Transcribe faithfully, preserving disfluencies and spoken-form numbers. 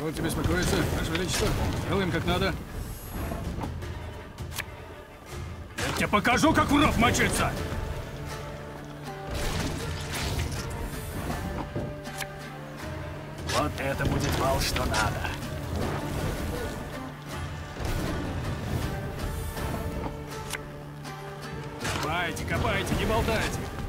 Позвольте беспокоиться, Ваше Величество. Делаем как надо. Я тебе покажу, как в ров мочиться! Вот это будет вал, что надо. Копайте, копайте, не болтайте.